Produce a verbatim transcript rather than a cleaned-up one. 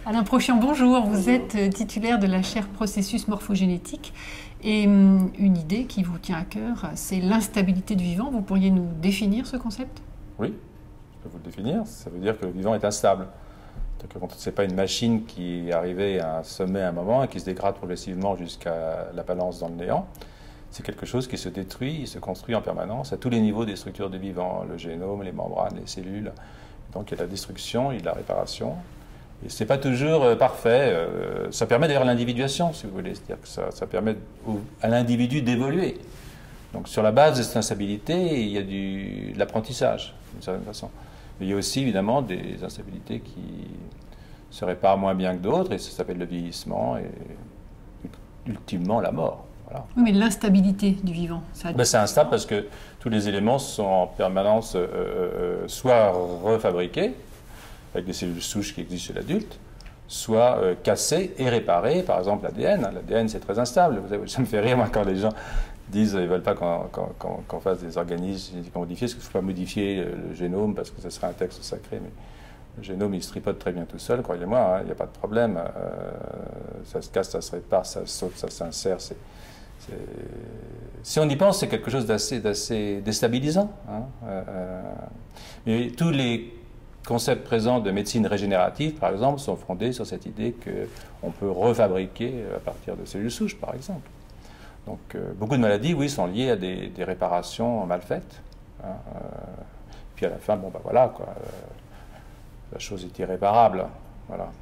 Alain Prochian, bonjour. Vous êtes titulaire de la chaire processus morphogénétique et hum, une idée qui vous tient à cœur, c'est l'instabilité du vivant. Vous pourriez nous définir ce concept? Oui, je peux vous le définir. Ça veut dire que le vivant est instable. Ce n'est pas une machine qui est arrivée à un sommet à un moment et qui se dégrade progressivement jusqu'à la balance dans le néant. C'est quelque chose qui se détruit, il se construit en permanence à tous les niveaux des structures du vivant, le génome, les membranes, les cellules. Donc il y a la destruction, il y a la réparation. Et ce n'est pas toujours euh, parfait. Euh, ça permet d'ailleurs l'individuation, si vous voulez. C'est-à-dire que ça, ça permet au, à l'individu d'évoluer. Donc sur la base de cette instabilité, il y a du, de l'apprentissage, d'une certaine façon. Mais il y a aussi évidemment des instabilités qui se réparent moins bien que d'autres, et ça s'appelle le vieillissement et ultimement la mort. Voilà. Oui, mais l'instabilité du vivant, ça Ben, c'est instable parce que tous les éléments sont en permanence euh, euh, soit refabriqués, avec des cellules souches qui existent chez l'adulte, soit euh, cassés et réparés, par exemple l'A D N. L'A D N, c'est très instable. Vous savez, ça me fait rire, moi, quand les gens disent qu'ils ne veulent pas qu'on qu'on, qu'on, qu'on fasse des organismes génétiquement modifiés, parce qu'il ne faut pas modifier le, le génome, parce que ce serait un texte sacré, mais le génome, il se tripote très bien tout seul, croyez-moi, il hein, n'y a pas de problème. Euh, ça se casse, ça se répare, ça saute, ça s'insère. C'est, c'est... Si on y pense, c'est quelque chose d'assez, d'assez déstabilisant. Hein. Euh, mais tous les concepts présents de médecine régénérative, par exemple, sont fondés sur cette idée qu'on peut refabriquer à partir de cellules souches, par exemple. Donc, euh, beaucoup de maladies, oui, sont liées à des, des réparations mal faites. Hein, euh, puis à la fin, bon, ben voilà, quoi, euh, la chose est irréparable. Voilà.